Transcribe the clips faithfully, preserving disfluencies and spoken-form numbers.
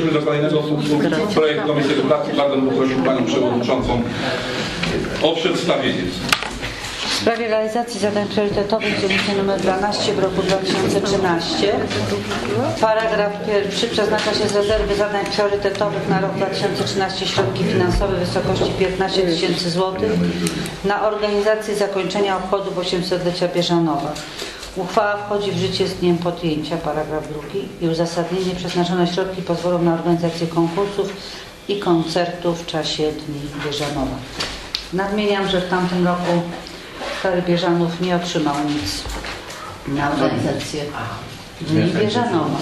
przechodzimy do kolejnego punktu. Projekt Komisji Edukacji. Bardzo bym prosił Panią Przewodniczącą o przedstawienie. W sprawie realizacji zadań priorytetowych w dzielnicy nr dwanaście w roku dwa tysiące trzynastym paragraf pierwszy przeznacza się z rezerwy zadań priorytetowych na rok dwa tysiące trzynasty środki finansowe w wysokości piętnaście tysięcy złotych na organizację zakończenia obchodów osiemsetlecia Bieżanowa. Uchwała wchodzi w życie z dniem podjęcia, paragraf drugi, i uzasadnienie przeznaczone środki pozwolą na organizację konkursów i koncertów w czasie Dni Bieżanowa. Nadmieniam, że w tamtym roku Stary Bieżanów nie otrzymał nic na organizację Dni Bieżanowa.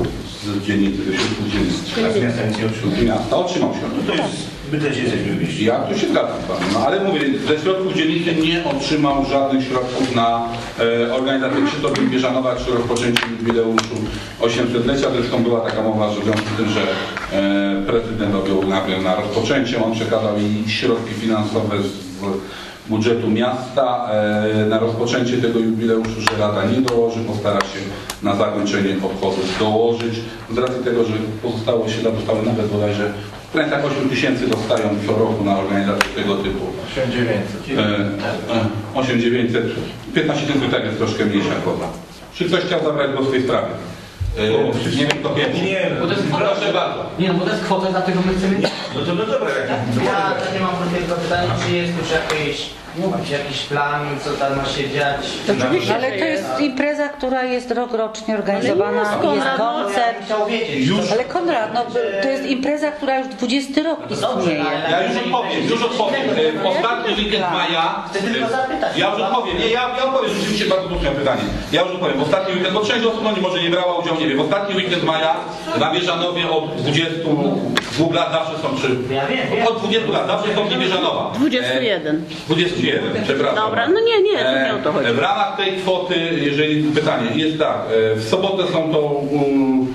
Z dzielnicy do środków dzielnicy. A z miasta nic nie otrzymał. Miasta otrzymał środki. No to jest, my też jesteśmy wyjść. Ja tu się zgadzam z Panem, no ale mówię, ze środków dzielnicy nie otrzymał żadnych środków na e, organizację Krzysztof Bieżanowa czy rozpoczęcie jubileuszu osiemsetlecia. Zresztą była taka mowa, że w związku z tym, że e, prezydent objął nagle na rozpoczęcie, on przekazał jej środki finansowe z budżetu miasta e, na rozpoczęcie tego jubileuszu, że Rada nie dołoży, postara się na zakończenie obchodów dołożyć. Z racji tego, że pozostałe osiedla dostały nawet bodajże w granicach osiem tysięcy dostają co roku na organizację tego typu. osiem tysięcy dziewięćset. osiem tysięcy dziewięćset. piętnaście tysięcy tak jest troszkę mniejsza kwota. Czy ktoś chciał zabrać głos w tej sprawie? Yy, nie wiem kto pierwszy. Nie, bo to jest kwota, proszę bardzo. Nie, no bo to jest kwota, dlatego my chcemy... No to no dobra. Ja takie mam tylko pytanie, czy jest już jakiś, jakiś plan, co tam ma się dziać? Oczywiście, ale to jest impreza, która jest rokrocznie organizowana, jest koncert. Ale Konrad, no, to jest impreza, która już dwudziesty rok istnieje. Ja już odpowiem, już odpowiem. Ostatni weekend maja... Chcę tylko zapytać. Ja już odpowiem, nie, ja, ja odpowiem, rzeczywiście bardzo trudne pytanie. Ja już odpowiem. W ostatni weekend, bo część osób no, nie może nie brała udziału, nie wiem. W ostatni weekend maja na Bieżanowie od dwudziestu dwóch lat zawsze są trzy. Ja wiem, wiem. Od dwudziestu lat zawsze są Dni Bieżanowa. dwudziesty jeden. dwudziesty jeden, przepraszam. Dobra, no nie, nie, to nie o to chodzi. W ramach tej kwoty, jeżeli pytanie jest tak, w sobotę są to um,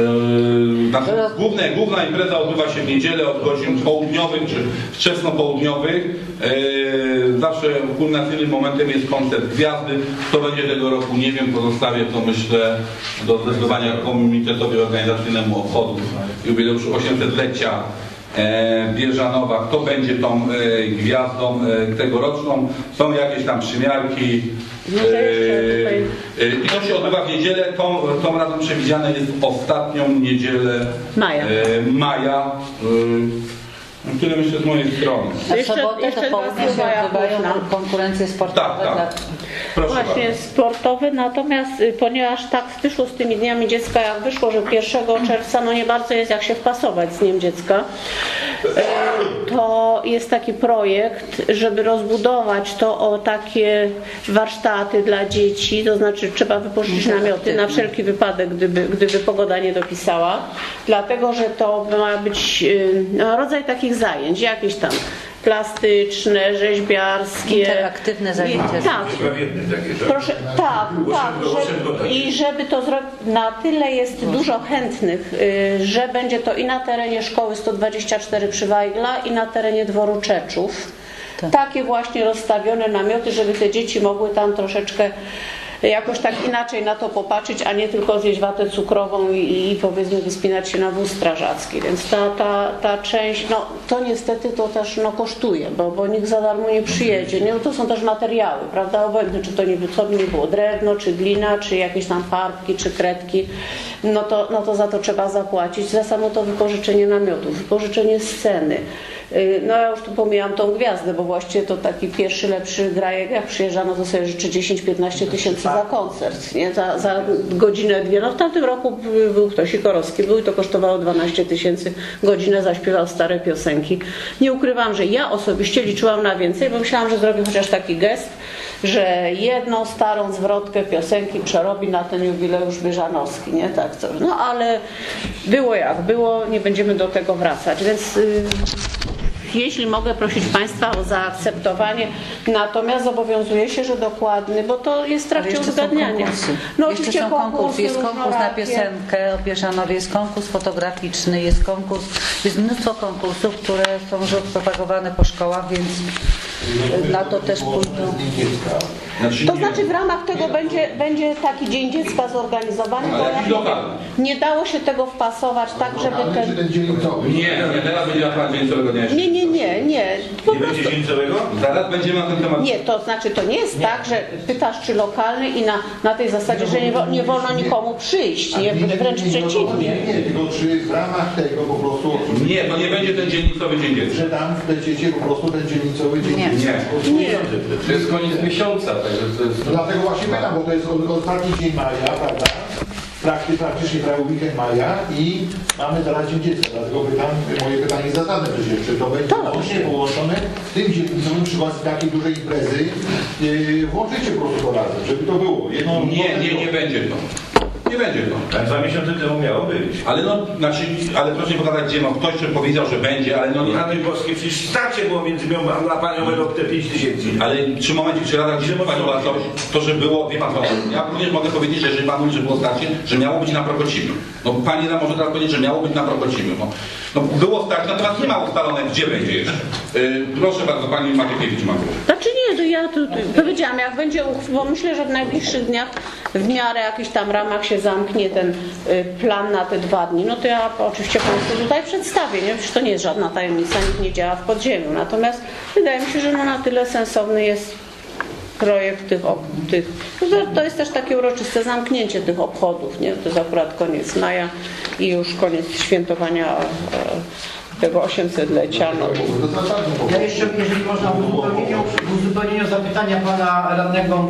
Yy, znaczy, główne, główna impreza odbywa się w niedzielę od godzin południowych czy wczesnopołudniowych. Yy, zawsze kulminacyjnym momentem jest koncert Gwiazdy. Kto będzie tego roku, nie wiem, pozostawię to myślę do zdecydowania komitetowi organizacyjnemu obchodów jubileuszu osiemsetlecia e, Bieżanowa. Kto będzie tą e, gwiazdą e, tegoroczną? Są jakieś tam przymiarki. I to się odbywa w niedzielę, tą, tą razem przewidziane jest ostatnią niedzielę maja. maja tyle myślę z mojej strony. A w sobotę to południe się odbywają konkurencje sportowe. Tak, tak. Proszę Właśnie bardzo. sportowe, natomiast ponieważ tak wyszło z tymi dniami dziecka, jak wyszło, że pierwszego czerwca no nie bardzo jest jak się wpasować z Dniem Dziecka, to jest taki projekt, żeby rozbudować to o takie warsztaty dla dzieci, to znaczy trzeba wypożyczyć namioty na wszelki wypadek, gdyby, gdyby pogoda nie dopisała, dlatego że to ma być no, rodzaj takich zajęć, jakieś tam plastyczne, rzeźbiarskie. Interaktywne zajęcia. Tak. Proszę, tak, tak. Żeby, I żeby to zrobić, na tyle jest dużo chętnych, że będzie to i na terenie szkoły sto dwadzieścia cztery przy Wajgla i na terenie dworu Czeczów. Tak. Takie właśnie rozstawione namioty, żeby te dzieci mogły tam troszeczkę jakoś tak inaczej na to popatrzeć, a nie tylko zjeść watę cukrową i, i powiedzmy wyspinać się na wóz strażacki. Więc ta, ta, ta część, no to niestety to też no, kosztuje, bo, bo nikt za darmo nie przyjedzie. Nie? No, to są też materiały, prawda, obojętne, czy to nie, co by nie było, drewno, czy glina, czy jakieś tam farbki, czy kredki, no to, no to za to trzeba zapłacić. Za samo to wypożyczenie namiotów, wypożyczenie sceny. No ja już tu pomijam tą gwiazdę, bo właściwie to taki pierwszy, lepszy grajek, jak przyjeżdżano, to sobie życzy dziesięć piętnaście tysięcy za koncert, nie? Za, za godzinę, dwie. No w tamtym roku był ktoś Sikorowski, był i to kosztowało dwanaście tysięcy godzinę, zaśpiewał stare piosenki. Nie ukrywam, że ja osobiście liczyłam na więcej, bo myślałam, że zrobię chociaż taki gest, że jedną starą zwrotkę piosenki przerobi na ten jubileusz bieżanowski, nie? Tak, to, no ale było jak było, nie będziemy do tego wracać, więc yy, jeśli mogę prosić Państwa o zaakceptowanie, natomiast zobowiązuję się, że dokładny, bo to jest w trakcie uzgadniania. No jeszcze są konkursy, jest konkurs na piosenkę o Bieżanowie, jest konkurs fotograficzny, jest konkurs, jest mnóstwo konkursów, które są już propagowane po szkołach, więc na to też pójdą. Znaczy, To nie- znaczy w ramach tego będzie, będzie taki Dzień Dziecka zorganizowany, bo Ale ja jakiś mówię, lokalny. nie dało się tego wpasować tak, żeby Ale czy ten... ten dzielnicowy? Nie, nie, teraz będzie na plan dzielnicowego dnia. Nie, nie, nie, nie. Po Nie prostu... będzie dzielnicowego? Zaraz będziemy na ten temat. Nie, to znaczy to nie jest tak, że pytasz czy lokalny i na, na tej zasadzie, że nie, wo- nie wolno nikomu przyjść, nie, wręcz przeciwnie. Nie, nie, tylko czy w ramach tego po prostu, Nie, to nie będzie ten dzielnicowy dzień dziecka. że tam wpleciecie po prostu ten dzielnicowy dzień Nie. dziecka. Nie. To jest koniec miesiąca, także to jest... Dlatego właśnie pytam, bo to jest o- ostatni dzień maja, prawda? Prakty, praktycznie prawie weekend maja i mamy zaraz dzień dziecka. Dlatego pytam, moje pytanie jest zasadne przecież, czy to będzie łącznie połączone w tym dzielnicowym przy okazji takiej dużej imprezy, yy, włączycie po prostu to razem, żeby to było. Jedno, Nie, nie, nie będzie to. Nie będzie to. Tak dwa miesiące temu miało być. Ale no, znaczy, ale proszę mi pokazać gdzie, no ktoś czym powiedział, że będzie, ale no nie. Rady Boskie, przecież starcie było między nią a panią Elok te pięć tysięcy. Ale czy momencie, czy Rada gdzie powiedziała coś, to że było, wie pan co, ja również mogę powiedzieć, że jeżeli pan mówi, że było starcie, że miało być na Prokocimiu. No pani nam może teraz powiedzieć, że miało być na Prokocimiu. No, no było starcie, natomiast nie ma ustalone, gdzie będzie jeszcze. Yy, proszę bardzo, pani Matejkiewicz ma głos. Znaczy nie, to ja tu, tu powiedziałam, jak będzie, uchw- bo myślę, że w najbliższych dniach w miarę jakichś tam ramach się zamknie ten y, plan na te dwa dni, no to ja oczywiście Państwu tutaj przedstawię, nie? Przecież to nie jest żadna tajemnica, nikt nie działa w podziemiu. Natomiast wydaje mi się, że no na tyle sensowny jest projekt tych, ob- tych to, to jest też takie uroczyste zamknięcie tych obchodów, nie? To jest akurat koniec maja i już koniec świętowania e, tego osiemsetlecia. No. To zasadne po Ja prostu. jeszcze, jeżeli można, w uzupełnieniu, w uzupełnieniu zapytania pana radnego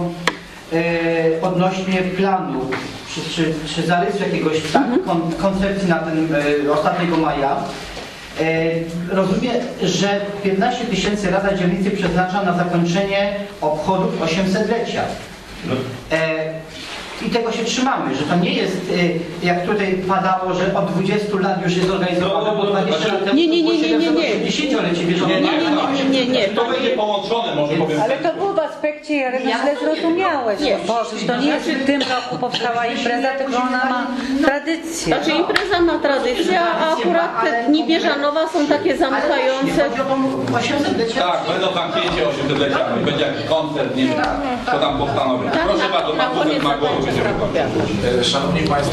e, odnośnie planu, czy, czy, czy zarysu jakiegoś tak, kon, koncepcji na ten e, ostatniego maja. E, rozumiem, że piętnaście tysięcy Rada Dzielnicy przeznacza na zakończenie obchodów osiemsetlecia. No. E, I tego się trzymamy, że to nie jest, e, jak tutaj padało, że od dwudziestu lat już jest organizowane, bo dwadzieścia lat temu Nie, nie, nie, nie, nie, nie. dziesięciolecie bieżące. Nie, nie, nie, nie, nie, nie. To będzie połączone, może powiem. Ale to było w aspekcie, jak źle zrozumiałeś. Nie. No Boże, to nie jest w tym roku powstała impreza, tylko ona ma tradycję. Znaczy impreza ma tradycję, a akurat te dni Bieżanowa są takie zamykające. Chodzi o tą osiemsetlecie. Tak, będą zamknięcie osiemsetlecia, będzie jakiś koncert, nie wiem, co tam postanowią. Proszę bardzo, na pan wózek koniec ma głos, zakończę będzie trochę. E, Szanowni Państwo,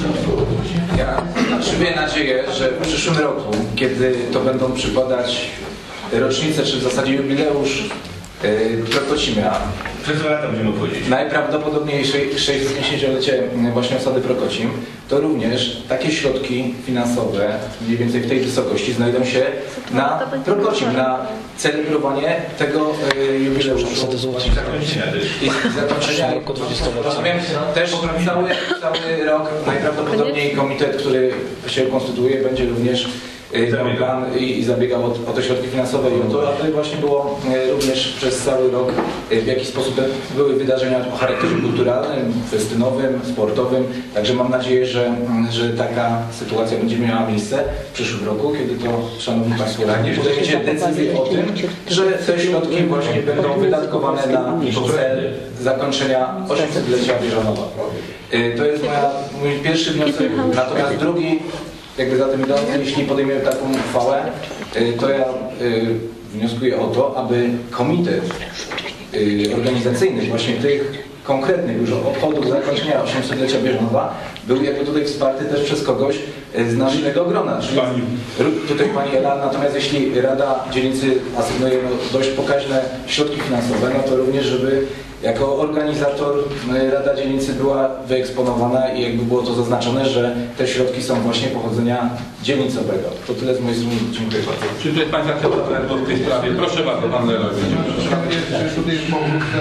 ja żywię nadzieję, że w przyszłym roku, kiedy to będą przypadać rocznice, czy w zasadzie jubileusz e, Prokocimia, Przez dwa lata będziemy obchodzić. najprawdopodobniej sześćdziesięciolecie właśnie osady Prokocim, to również takie środki finansowe, mniej więcej w tej wysokości, znajdą się na Prokocim, na celebrowanie tego e, jubileuszu. Zakończenia też. I zakończenia, rozumiem, też cały, cały rok najprawdopodobniej komitet, który się konstytuuje, będzie również y, miał plan i, i zabiegał o, o te środki finansowe i o to, aby właśnie było y, również przez cały rok y, w jakiś sposób były wydarzenia o charakterze kulturalnym, festynowym, sportowym. Także mam nadzieję, że, że taka sytuacja będzie miała miejsce w przyszłym roku, kiedy to, Szanowni Państwo, radni podejmiecie decyzję o tym, że te środki właśnie będą wydatkowane na cel zakończenia osiemsetlecia Bieżanowa. Y, To jest moja, mój pierwszy wniosek. Natomiast drugi, jakby za tym idący, jeśli podejmiemy taką uchwałę, y, to ja y, wnioskuję o to, aby komitet y, organizacyjny właśnie tych konkretnych już obchodów zakończenia osiemsetlecia Bieżanowa był jakby tutaj wsparty też przez kogoś y, z naszego grona, czyli Pani. tutaj Pani Ela, natomiast jeśli Rada Dzielnicy asygnuje no, dość pokaźne środki finansowe, no to również, żeby jako organizator no, Rada Dzielnicy była wyeksponowana i jakby było to zaznaczone, że te środki są właśnie pochodzenia dzielnicowego. To tyle z mojej strony. Dziękuję bardzo. Czy ktoś z Państwa chce zabrać głos w tej sprawie? Proszę bardzo, pan Leroy. Czy tutaj powrócę,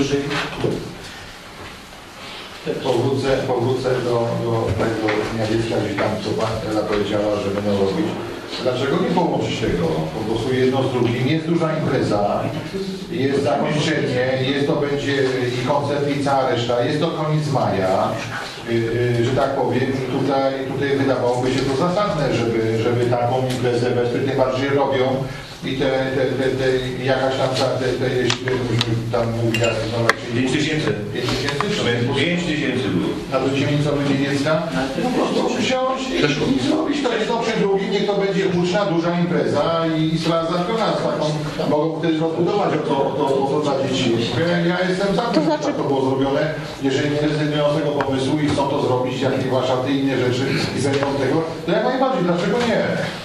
powrócę, powrócę do, do tego dnia dziecka, gdzie tam co Pan Ela powiedziała, że będą robić. Dlaczego nie połączyć tego? Po prostu jedno z drugim. Jest duża impreza, jest zakończenie, jest to będzie i koncert i cała reszta, jest to koniec maja, yy, yy, że tak powiem. I tutaj, tutaj wydawałoby się to zasadne, żeby, żeby taką imprezę wesprzeć, tym bardziej robią. I te, te, te, te jakaś tam, te, te, jeśli tam mówi, jak no, pięć tysięcy. pięć tysięcy? pięć tysięcy było. Na to dzielnicowy dzień dziecka? No po prostu przysiąść i zrobić to jedno przy drugim niech to będzie huczna, duża impreza i sprawa załatwiona. Taką mogą wtedy rozbudować o to, to, to dla dzieci. Ja, ja jestem za tym, że to było zrobione. Jeżeli nie rezygnują z tego pomysłu i chcą to zrobić, jak i warsztaty i inne rzeczy i zajmą tego, to jak najbardziej, dlaczego nie?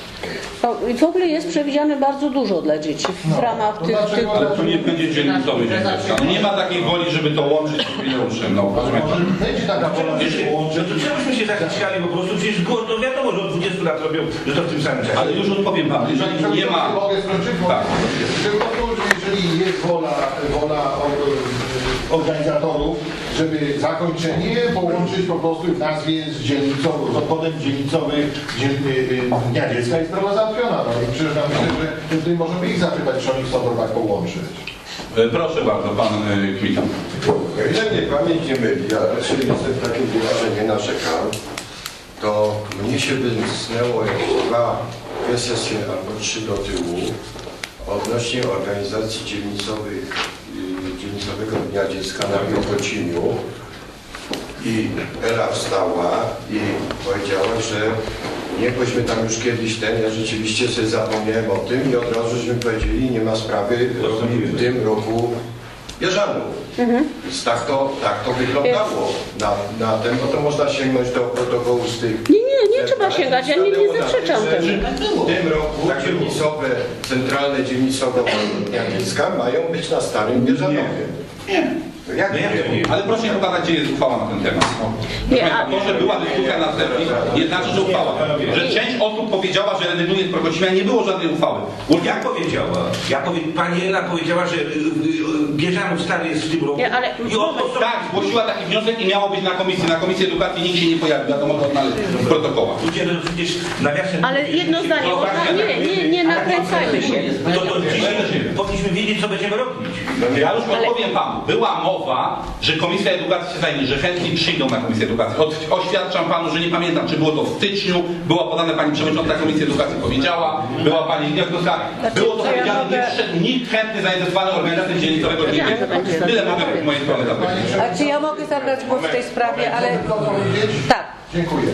W ogóle jest przewidziane bardzo dużo dla dzieci w ramach tych... tych... Ale to nie będzie dzielnicowy dzień dziecka. No nie ma takiej woli, żeby to łączyć z jubileuszem. No, Może będzie taka wola, żeby No połączyć. to czemuśmy się zaciskali po prostu? Przecież było to wiadomo, że od dwudziestu lat robią, że to w tym samym czasie. ale już odpowiem panu, jeżeli nie ma... Mogę skończyć? Tak. Tylko to, że jeżeli jest wola, wola organizatorów, żeby zakończenie połączyć po prostu w nazwie z dzielnicą, z obchodem dzielnicowych Dnia Dziecka i sprawa załatwiona. No i przecież ja myślę, że tutaj możemy ich zapytać, czy oni chcą to tak połączyć. Proszę bardzo, pan Kmita. O ile mnie pamięć nie myli, ja raczej jestem w takim wieku, że nie narzekam, to mnie się wymknęło jakieś dwa, dwie sesje albo trzy do tyłu odnośnie organizacji dzielnicowych, y, dzielnicowego Dnia Dziecka na Białkociniu i Ela wstała i powiedziała, że nie byśmy tam już kiedyś ten, ja rzeczywiście sobie zapomniałem o tym i od razu żeśmy powiedzieli, nie ma sprawy w tym roku bieżanów. Mhm. Więc tak to, tak to wyglądało na, na tym, bo to można sięgnąć do protokołu z tych... Nie, nie, nie trzeba sięgać, ja nie, nie zaprzeczam temu. W tym roku dzielnicowe, centralne dzielnicowe Dnia Dziecka mają być na Starym Bieżanowie. Nie. No jak No jak to nie? nie? Ale proszę nie pokazać, gdzie jest uchwała na ten temat. Nie, a- To, że była dyskusja na sesji, nie znaczy, że uchwała. Że część osób powiedziała, że rezygnuje z Prokocimia, nie było żadnej uchwały. Jak powiedziała? Ja powie, pani Ela powiedziała, że y, y, Bieżanów Stary jest w tym roku. Nie, ale- I o to Tak, zgłosiła taki wniosek i miało być na komisji. Na komisji edukacji nikt się nie pojawił, ja to mogę odnaleźć w protokołach. ludzie, no przecież nawiasem... Ale jedno zdanie, bo tak, nie, nie, nie nakręcajmy się. To, to dzisiaj powinniśmy wiedzieć, co będziemy robić. Ja już odpowiem panu. Była mowa, że Komisja Edukacji się zajmie, że chętni przyjdą na Komisję Edukacji. Od, oświadczam panu, że nie pamiętam, czy było to w styczniu, była podane pani przewodnicząca Komisji Edukacji powiedziała, była pani wnioskodawca. Było to powiedziane, nie przyszedł nikt chętny zainteresowany organizacją dzielnicowego dnia. Tyle mogę z mojej strony zapowiedzieć. A czy ja mogę zabrać głos w tej sprawie, ale... Tak. Dziękuję.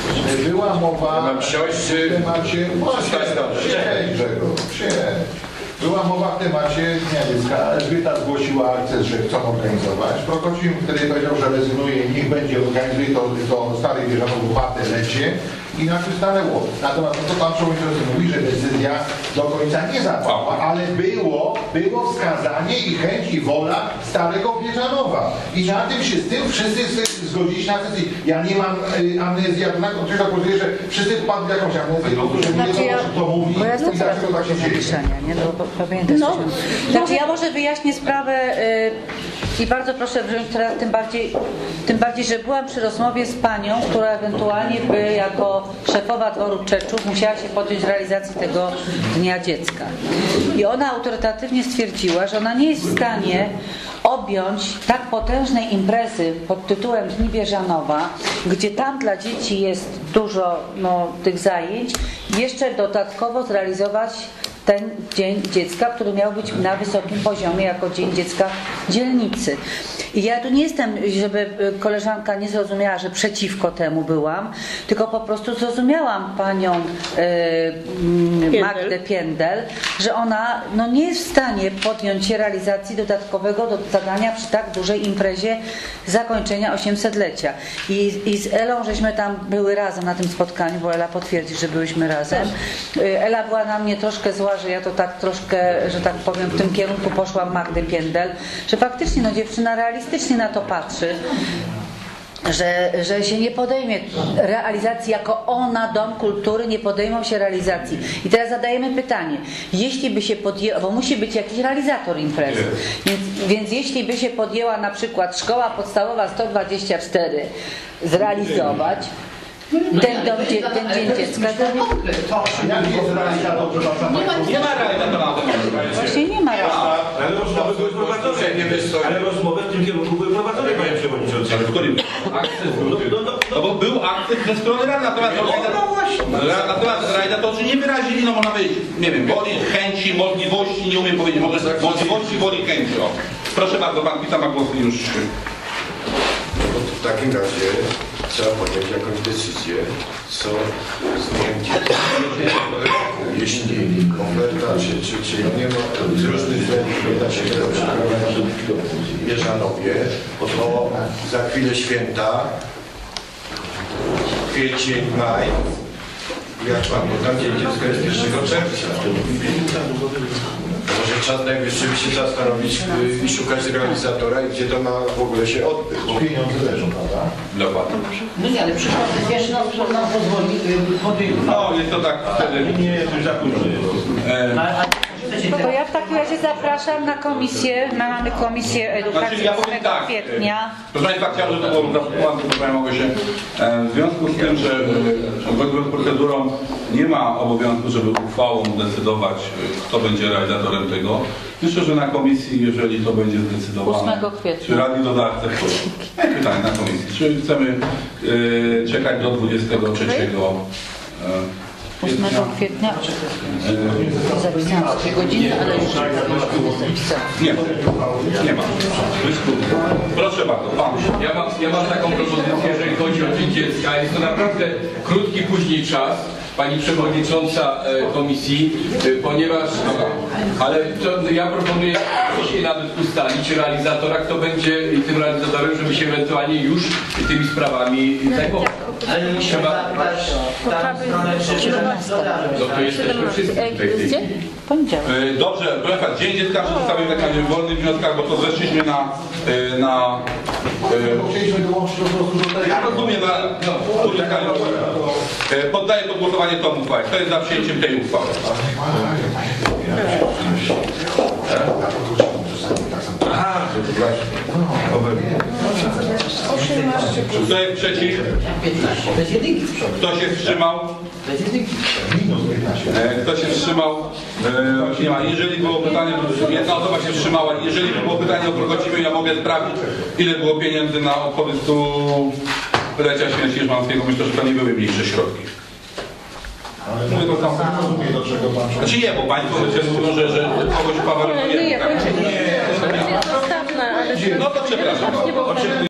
Była mowa Mam siąść, czy- w temacie... Przestań tam. Siedź, Grzegorz, siedź. Była mowa w temacie Dnia Dziecka. Elżbieta zgłosiła akces, że chcą organizować. Prokocim wtedy powiedział, że rezygnuje i niech będzie organizuje to, to Stary Bieżanów lecie i na tym stanęło. Natomiast to, co pan przewodniczący mówi, że decyzja do końca nie zapadła, ale było, było wskazanie i chęć i wola Starego Bieżanowa. I na tym się z tym wszyscy zgodzili się na sesji. Ja nie mam y, amnezji, ja jednak oczywiście pokazuję, że wszyscy wpadli w jakąś amnezję, bo którzy nie Znaczy wiedzą, ja, o czym to mówi bo ja jestem i coraz dlaczego tak się do dzieje. wyciszenia, nie? No, bo pamiętasz, No, no, znaczy ja może wyjaśnię sprawę y, i bardzo proszę wziąć teraz tym bardziej, tym bardziej, że byłam przy rozmowie z panią, która ewentualnie by jako szefowa dworu Czeczów musiała się podjąć realizacji tego Dnia Dziecka. I ona autorytatywnie stwierdziła, że ona nie jest w stanie objąć tak potężnej imprezy pod tytułem Dni Bieżanowa, gdzie tam dla dzieci jest dużo no, tych zajęć, jeszcze dodatkowo zrealizować ten Dzień Dziecka, który miał być na wysokim poziomie jako Dzień Dziecka dzielnicy. I ja tu nie jestem, żeby koleżanka nie zrozumiała, że przeciwko temu byłam, tylko po prostu zrozumiałam panią y, Magdę Piędel, że ona no, nie jest w stanie podjąć się realizacji dodatkowego do zadania przy tak dużej imprezie zakończenia osiemsetlecia. I, I z Elą żeśmy tam były razem na tym spotkaniu, bo Ela potwierdzi, że byłyśmy razem. Y, Ela była na mnie troszkę zła, że ja to tak troszkę, że tak powiem, w tym kierunku poszłam Magdy Piędel, że faktycznie no, dziewczyna realistycznie na to patrzy, że, że się nie podejmie realizacji, jako ona, Dom Kultury, nie podejmą się realizacji. I teraz zadajemy pytanie, jeśli by się podjęła, bo musi być jakiś realizator imprezy, więc, więc jeśli by się podjęła na przykład Szkoła Podstawowa sto dwadzieścia cztery zrealizować, ten, dom, dzie, ten Dzień Dziecka, to Jaki jest realizator, przepraszam? Nie ma realizatora. właśnie nie ma realizatora. Ale rozmowy były prowadzone. Ale rozmowy w tym kierunku były prowadzone, panie przewodniczący. Ale w którym? Akces był. No bo był akces ze strony rady, natomiast, realizator, natomiast realizatorzy nie wyrazili, no można powiedzieć, nie wiem, woli, chęci, możliwości, nie umiem powiedzieć, może możliwości, woli, chęci. O. Proszę bardzo, pan Pita ma głos już. W takim razie trzeba podjąć jakąś decyzję, co z dniem dziecka. oferta, czy, czy, czy no nie ma, z różnych względów nie da się tego przeprowadzić w Bieżanowie, bo to za chwilę święta, kwiecień, maj. Jak pan, bo tam dzień dziecka jest pierwszego czerwca. Może czas najwyższy by się zastanowić y, i szukać realizatora i gdzie to ma w ogóle się odbyć. Bo pieniądze leżą, prawda? Dokładnie. No nie, ale przykład wiesz, nam, nam pozwoli y, podjąć uchwałę. No, jest to tak wtedy. Nie, już za późno. E, A- a chcecie To teraz- ja w takim razie zapraszam na komisję, mamy komisję edukacji Znaczy, ja powiem ósmego tak, kwietnia. proszę Państwa, chciałbym, żeby to było zastosowane, to mogę się. E, w związku z tym, że e, zgodnie z procedurą nie ma obowiązku, żeby uchwałą decydować, e, kto będzie realizatorem tego. Myślę, że na komisji, jeżeli to będzie zdecydowane, ósmego kwietnia. czy radni doradcy, nie pytanie na komisji, czy chcemy e, czekać do dwudziestego trzeciego e, ósmego kwietnia zapisałam trzy godziny, ale już nie zapisałam. Nie, nie ma. Proszę bardzo, pan. Ja mam, ja mam taką propozycję, jeżeli chodzi o Dzień Dziecka. Jest to naprawdę krótki później czas, Pani Przewodnicząca e, Komisji, e, ponieważ, ale to ja proponuję dzisiaj nawet ustalić realizatora, kto będzie tym realizatorem, żeby się ewentualnie już tymi sprawami zajmował. Ale musimy Trzeba- zapytać w tam stronę, czy No to jesteśmy wszyscy w tej chwili. Poniedziałek. E, Dobrze, proszę Państwa, Dzień Dziecka przedstawię tak na wolnych wnioskach, bo to zeszliśmy na... e, na Bo chcieliśmy dołączyć po prostu do tego. ja rozumiem, na no, uzyskanie. E, Poddaję pod głosowanie tą uchwałę. Kto jest za przyjęciem tej uchwały? Aha, Kto jest przeciw? bez jedynki w przodu. Kto się wstrzymał? Bez jedynki. Minus piętnaście. E, Kto się wstrzymał? E, Nie ma. Jeżeli było pytanie, jedna osoba się wstrzymała. Jeżeli było pytanie o progodzimy, ja mogę sprawdzić, ile było pieniędzy na odpowiedź tu Lecia Święcierzmańskiego. Myślę, że to nie były mniejsze środki. Ale mówię to tam rozumie, do czego pan Znaczy nie, bo Państwo mówią, że, że kogoś faworyzuje. Nie, nie, nie. Zostawmy, ale... No to przepraszam.